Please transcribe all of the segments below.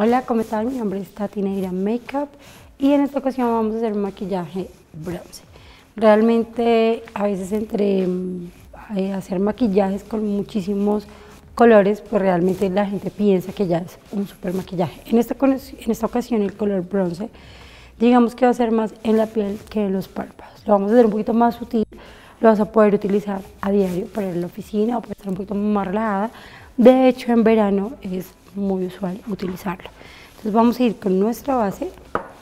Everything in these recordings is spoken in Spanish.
Hola, ¿cómo están? Mi nombre es Tati Negra Makeup y en esta ocasión vamos a hacer un maquillaje bronce. Realmente a veces entre hacer maquillajes con muchísimos colores, pues realmente la gente piensa que ya es un super maquillaje. En esta ocasión el color bronce, digamos que va a ser más en la piel que en los párpados. Lo vamos a hacer un poquito más sutil, lo vas a poder utilizar a diario para ir a la oficina o para estar un poquito más relajada. De hecho, en verano es muy usual utilizarlo. Entonces vamos a ir con nuestra base,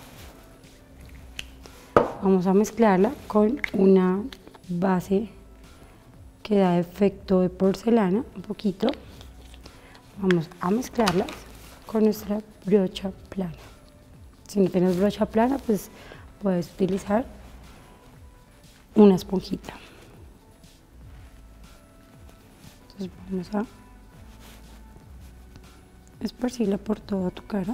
vamos a mezclarla con una base que da efecto de porcelana, un poquito. Vamos a mezclarla con nuestra brocha plana. Si no tienes brocha plana, pues puedes utilizar una esponjita. Entonces vamos a esparcirla por toda tu cara.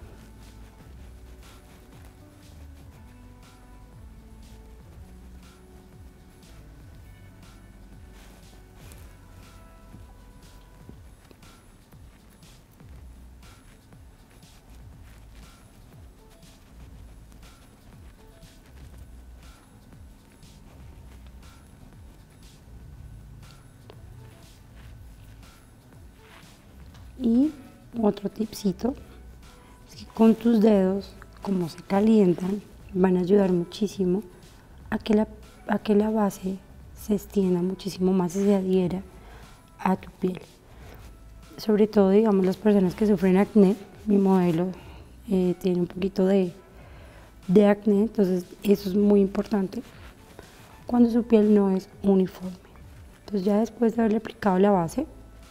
Y otro tipcito es que con tus dedos, como se calientan, van a ayudar muchísimo a que la base se extienda muchísimo más y se adhiera a tu piel. Sobre todo, digamos, las personas que sufren acné. Mi modelo tiene un poquito de acné, entonces eso es muy importante cuando su piel no es uniforme. Entonces ya después de haberle aplicado la base,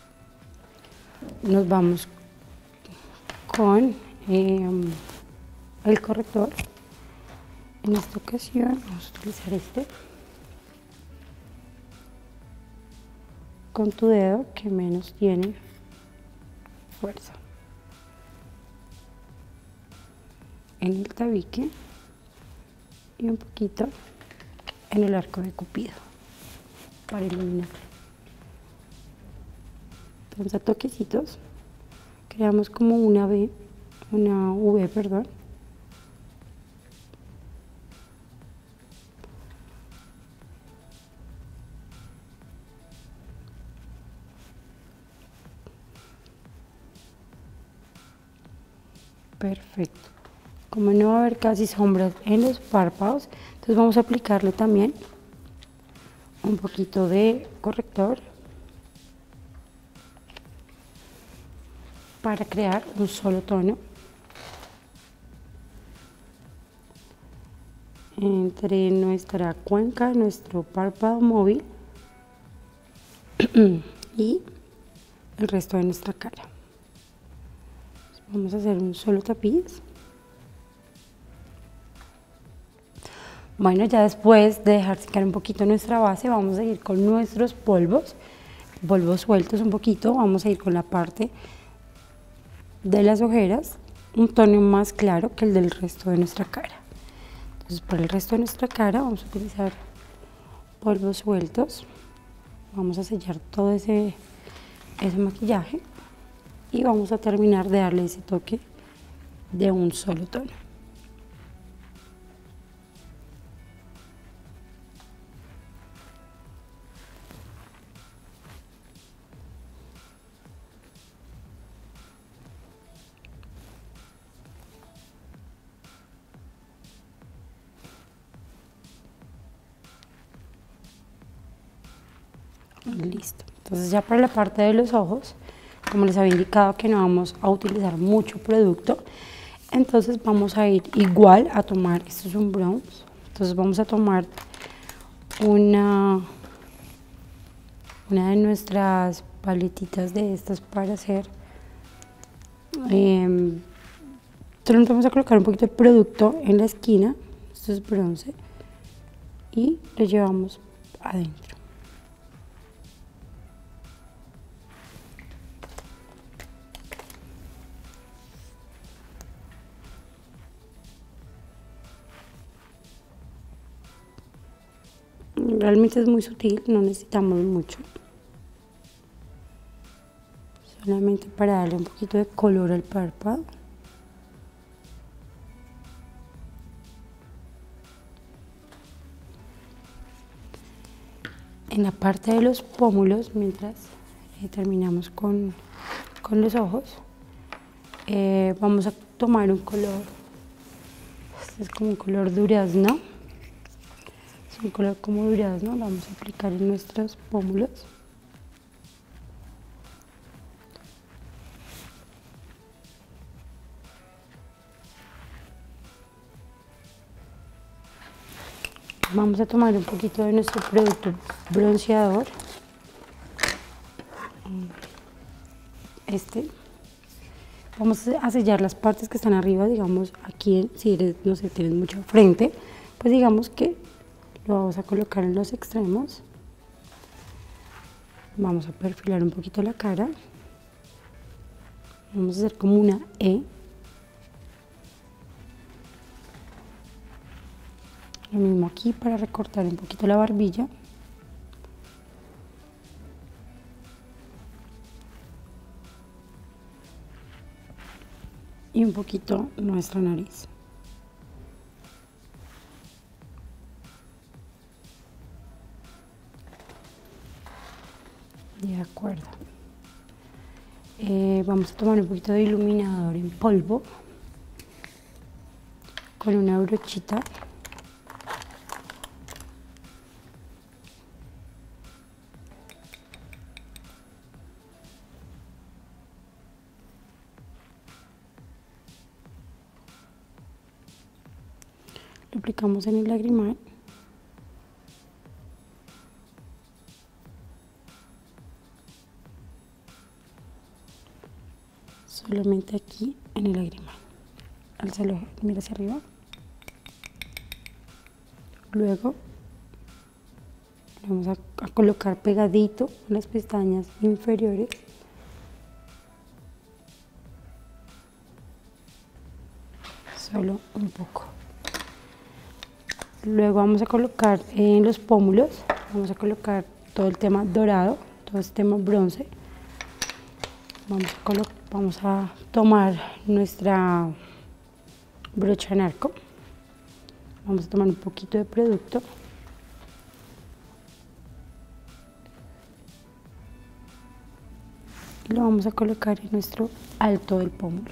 nos vamos con el corrector. En esta ocasión vamos a utilizar este. Con tu dedo que menos tiene fuerza. En el tabique y un poquito en el arco de Cupido para iluminar. Entonces a toquecitos creamos como una V, perdón. Perfecto. Como no va a haber casi sombras en los párpados, entonces vamos a aplicarle también un poquito de corrector para crear un solo tono entre nuestra cuenca, nuestro párpado móvil y el resto de nuestra cara. Vamos a hacer un solo tapiz. Bueno, ya después de dejar secar un poquito nuestra base, vamos a ir con nuestros polvos sueltos un poquito. Vamos a ir con la parte de las ojeras, un tono más claro que el del resto de nuestra cara. Entonces, para el resto de nuestra cara vamos a utilizar polvos sueltos. Vamos a sellar todo ese maquillaje y vamos a terminar de darle ese toque de un solo tono. Listo. Entonces ya para la parte de los ojos, como les había indicado que no vamos a utilizar mucho producto, entonces vamos a ir igual a tomar, esto es un bronze, entonces vamos a tomar una de nuestras paletitas de estas para hacer, solamente vamos a colocar un poquito de producto en la esquina, esto es bronce, y lo llevamos adentro. Realmente es muy sutil, no necesitamos mucho. Solamente para darle un poquito de color al párpado. en la parte de los pómulos, mientras terminamos con los ojos, vamos a tomar un color, este es como un color durazno, es un color como durazno, lo vamos a aplicar en nuestros pómulos. Vamos a tomar un poquito de nuestro producto bronceador, vamos a sellar las partes que están arriba, digamos aquí, si eres, no sé, tienes mucha frente, pues digamos que lo vamos a colocar en los extremos. Vamos a perfilar un poquito la cara, vamos a hacer como una E. Lo mismo aquí para recortar un poquito la barbilla. Y un poquito nuestra nariz. De acuerdo. Vamos a tomar un poquito de iluminador en polvo con una brochita. Lo aplicamos en el lagrimal. Solamente aquí en el lagrimal. Álzalo, mira hacia arriba. Luego vamos a colocar pegadito en las pestañas inferiores. Solo un poco. Luego vamos a colocar en los pómulos, vamos a colocar todo el tema dorado, todo este tema bronce. Vamos a tomar nuestra brocha en arco. Vamos a tomar un poquito de producto. Y lo vamos a colocar en nuestro alto del pómulo.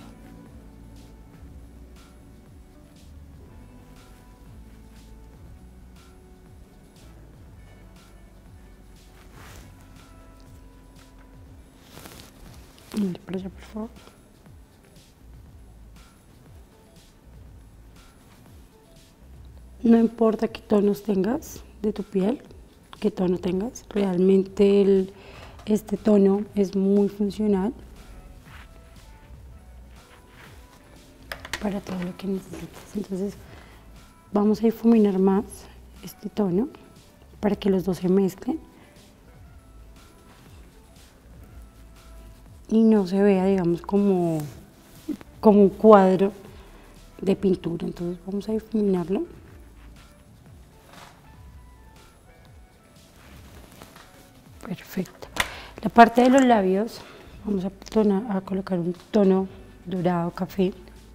Por allá, por favor. No importa qué tonos tengas de tu piel, qué tono tengas, realmente este tono es muy funcional para todo lo que necesites. Entonces vamos a difuminar más este tono para que los dos se mezclen y no se vea, digamos, como un cuadro de pintura. Entonces vamos a difuminarlo. Perfecto. La parte de los labios vamos a colocar un tono dorado café.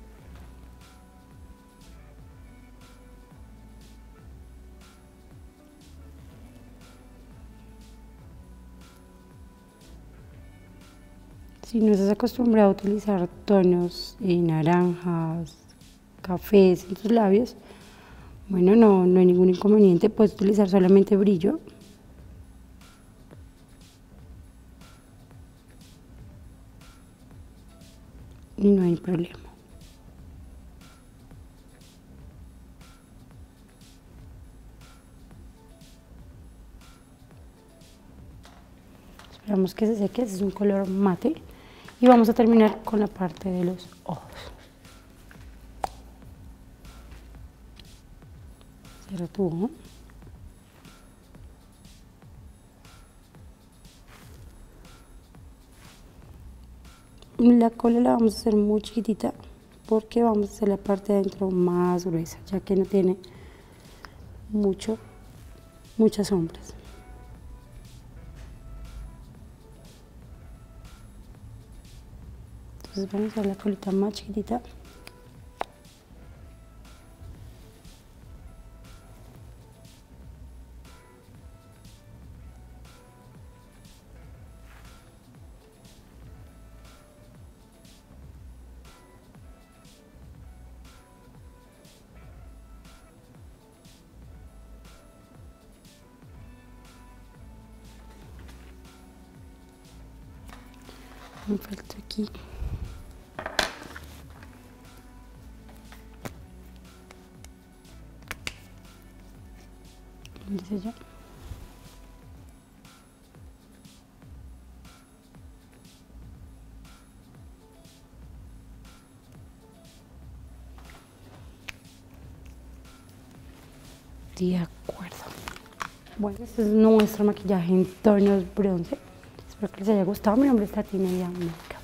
Si no estás acostumbrado a utilizar tonos naranjas, cafés en tus labios, bueno, no hay ningún inconveniente, puedes utilizar solamente brillo. Y no hay problema. Esperamos que se seque, este es un color mate. Y vamos a terminar con la parte de los ojos. Cierra tu ojo. La cola la vamos a hacer muy chiquitita porque vamos a hacer la parte de adentro más gruesa, ya que no tiene muchas sombras. Entonces vamos a hacer la colita más chiquitita. Me falta aquí. Dice yo. De acuerdo. Bueno, este es nuestro maquillaje en tonos bronce. Espero que les haya gustado. Mi nombre es Tati Neira Makeup.